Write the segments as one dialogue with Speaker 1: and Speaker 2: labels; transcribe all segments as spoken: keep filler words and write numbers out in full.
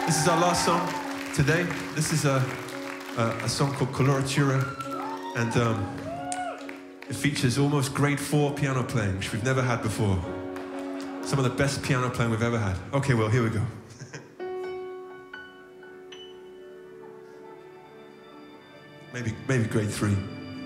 Speaker 1: This is our last song today. This is a, a, a song called Coloratura, and um, it features almost grade four piano playing, which we've never had before. Some of the best piano playing we've ever had. Okay, well, here we go. maybe, maybe grade three.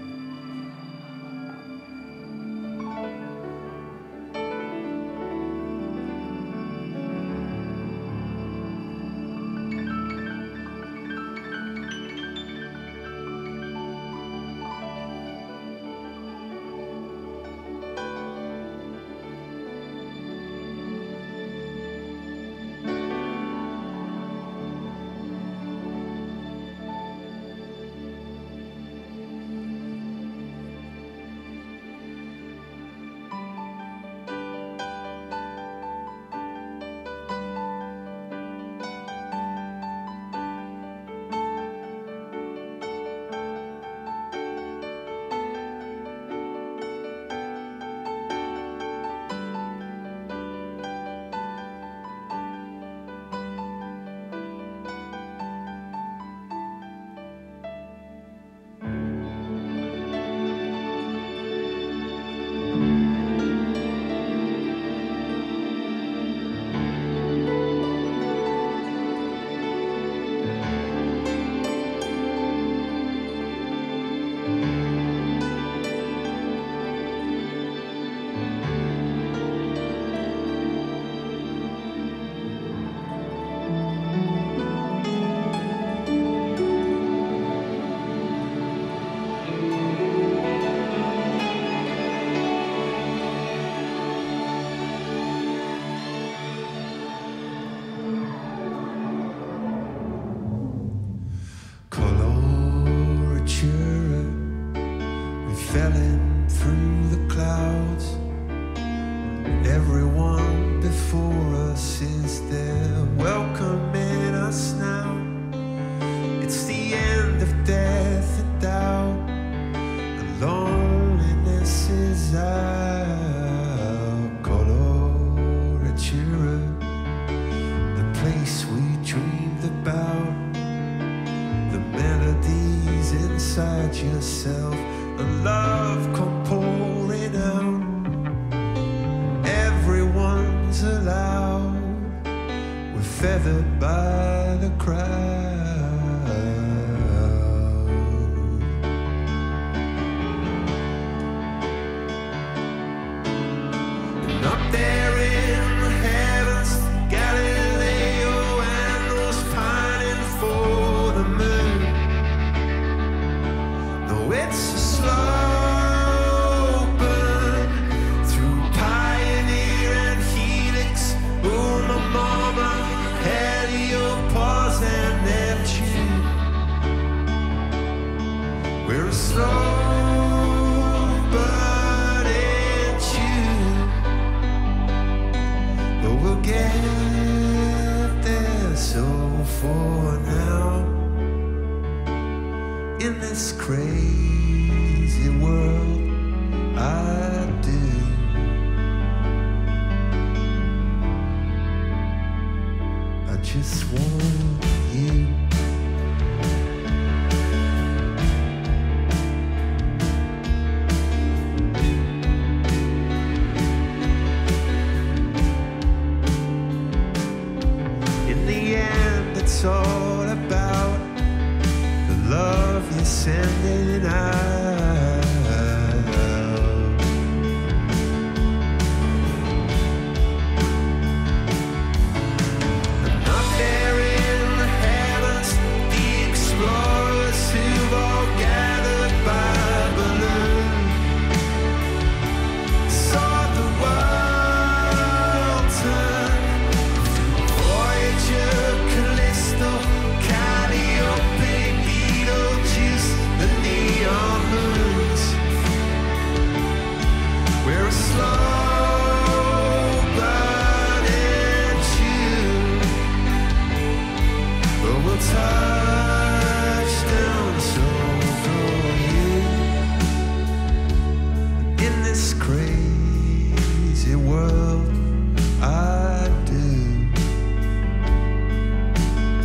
Speaker 2: Felling through the clouds. Everyone before us is there, welcoming us now. It's the end of death and doubt, and loneliness is out. Coloratura, the place we dreamed about, the melodies inside yourself, and love come pouring out. Everyone's allowed. We're feathered by the crowd. And up there in the heavens, Galileo and those pining for the moon. No, it's a slow burn through Pioneer and Helix, Uma, Mama, Heliopause and Neptune. We're a slow burning tune, but we'll get there. So for now, in this crazy world, I do. I just want you. In the end, it's all about the love you're sending out. And up there in the heavens, the explorers who've all gathered by balloon saw the world turn. Voyager, Callisto, Calliope, Betelgeuse, the neon moons. We're a slow burning tune, but we'll touch down so for you. In this crazy world, I do.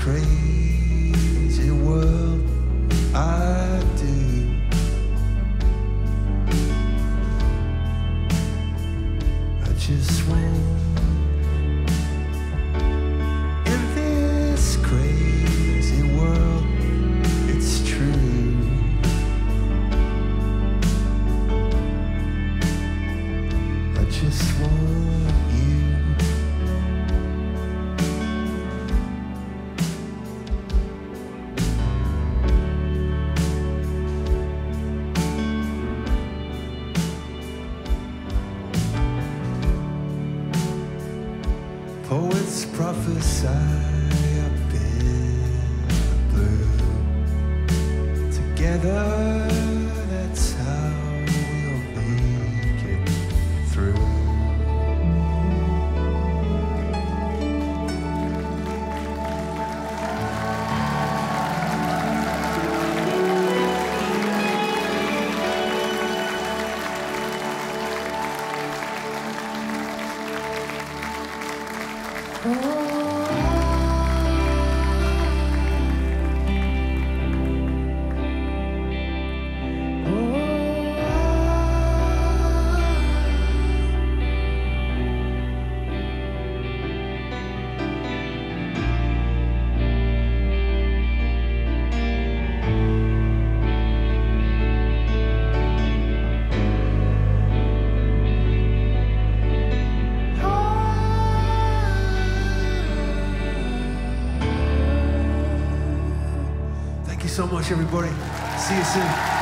Speaker 2: crazy world I do. I just want in this crazy world, it's true. I just want you. Poets prophesy up in the blue. Together, that's how we'll make it through. Thank you so much, everybody. See you soon.